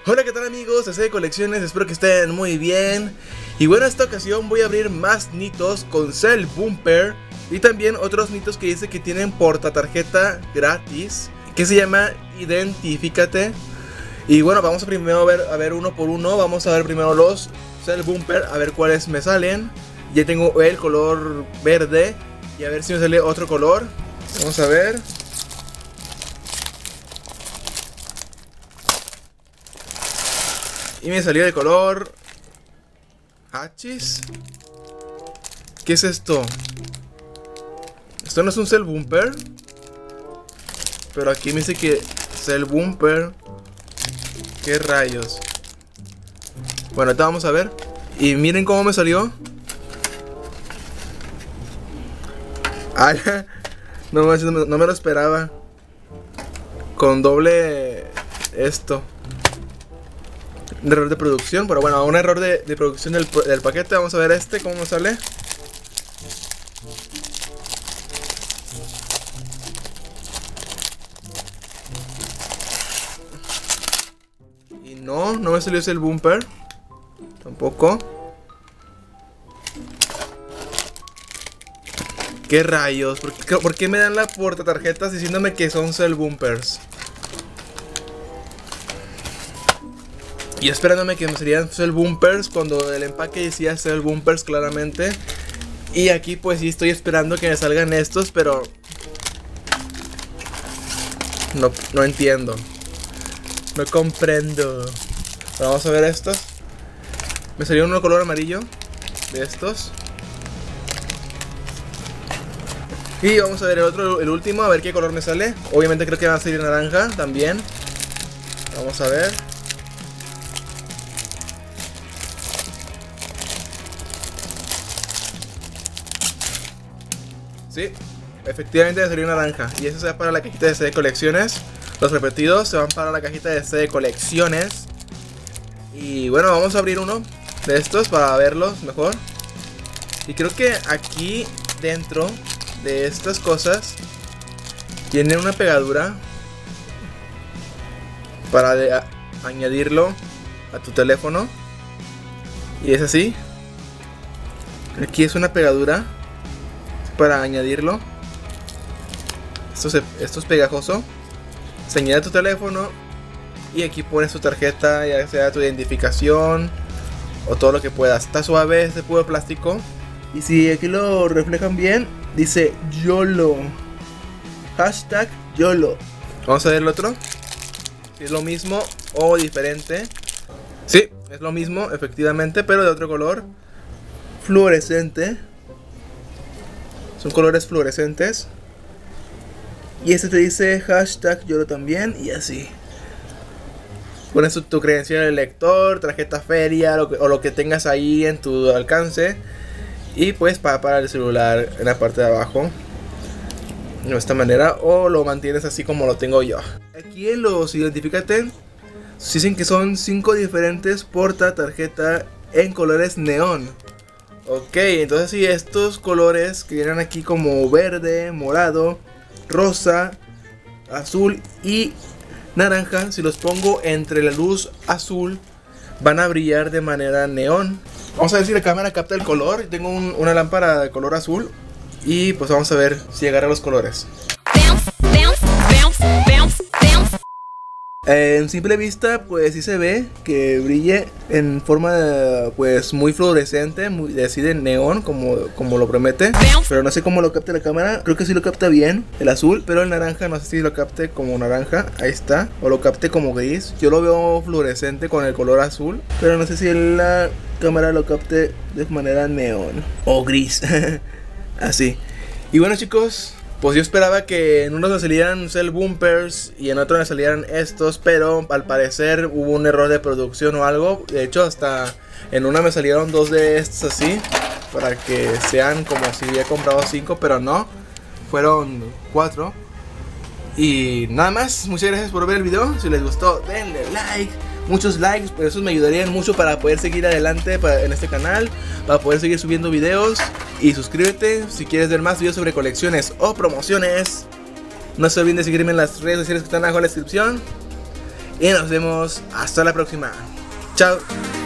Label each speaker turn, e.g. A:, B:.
A: Hola, ¿qué tal amigos? de Colecciones, espero que estén muy bien. Y bueno, esta ocasión voy a abrir más nitos con Cell Bumper y también otros nitos que dice que tienen portatarjeta gratis, que se llama Identifícate. Y bueno, vamos a primero a ver uno por uno. Vamos a ver primero los Cell Bumper, a ver cuáles me salen. Ya tengo el color verde y a ver si me sale otro color. Vamos a ver. Y me salió de color Hachis. ¿Qué es esto? Esto no es un Cell Bumper, pero aquí me dice que Cell Bumper. ¿Qué rayos? Bueno, ahorita vamos a ver. Y miren cómo me salió. No me lo esperaba. Con doble esto. Un error de producción, pero bueno, un error de producción del paquete. Vamos a ver cómo me sale. Y no me salió ese el bumper. Tampoco. ¿Qué rayos? ¿Por qué me dan la portatarjetas diciéndome que son Cell Bumpers? Y esperándome que me serían Cell Bumpers cuando el empaque decía Cell Bumpers claramente. Y aquí pues sí estoy esperando que me salgan estos, pero no entiendo. No comprendo. Pero vamos a ver estos. Me salió uno de color amarillo de estos. Y vamos a ver el último, a ver qué color me sale. Obviamente creo que va a salir naranja también. Vamos a ver. Sí, efectivamente salió naranja. Y eso se va para la cajita de CD Colecciones. Los repetidos se van para la cajita de CD Colecciones. Y bueno, vamos a abrir uno de estos para verlos mejor. Y creo que aquí dentro de estas cosas tiene una pegadura para añadirlo a tu teléfono. Y es así. Aquí es una pegadura para añadirlo. Esto es pegajoso. Se añade a tu teléfono y aquí pones tu tarjeta, ya sea tu identificación o todo lo que puedas. Está suave, es de puro plástico. Y si aquí lo reflejan bien, dice YOLO. Hashtag YOLO. Vamos a ver el otro. Si es lo mismo o diferente. Sí, es lo mismo, efectivamente, pero de otro color. Fluorescente. Son colores fluorescentes. Y este te dice hashtag YOLO también. Y así. Pones tu credencial de lector, tarjeta feria o lo que tengas ahí en tu alcance. Y pues para el celular en la parte de abajo. De esta manera. O lo mantienes así como lo tengo yo. Aquí en los Identifícate dicen que son 5 diferentes portatarjeta en colores neón. Ok, entonces si estos colores que vienen aquí como verde, morado, rosa, azul y naranja, si los pongo entre la luz azul, van a brillar de manera neón. Vamos a ver si la cámara capta el color. Tengo una lámpara de color azul y pues vamos a ver si agarra los colores. En simple vista pues sí se ve que brille en forma pues muy fluorescente, muy así de neón como lo promete. Pero no sé cómo lo capte la cámara. Creo que sí lo capta bien el azul, pero el naranja no sé si lo capte como naranja. Ahí está. O lo capte como gris. Yo lo veo fluorescente con el color azul, pero no sé si la cámara lo capte de manera neón o gris. Así. Y bueno chicos, pues yo esperaba que en uno me salieran Cell Bumpers y en otro me salieran estos, pero al parecer hubo un error de producción o algo. De hecho hasta en una me salieron 2 de estos así, para que sean como si hubiera comprado 5, pero no, fueron 4. Y nada más, muchas gracias por ver el video. Si les gustó denle like, muchos likes, por eso me ayudarían mucho para poder seguir adelante en este canal, para poder seguir subiendo videos. Y suscríbete si quieres ver más videos sobre colecciones o promociones. No se olviden de seguirme en las redes sociales que están abajo en la descripción. Y nos vemos hasta la próxima. Chao.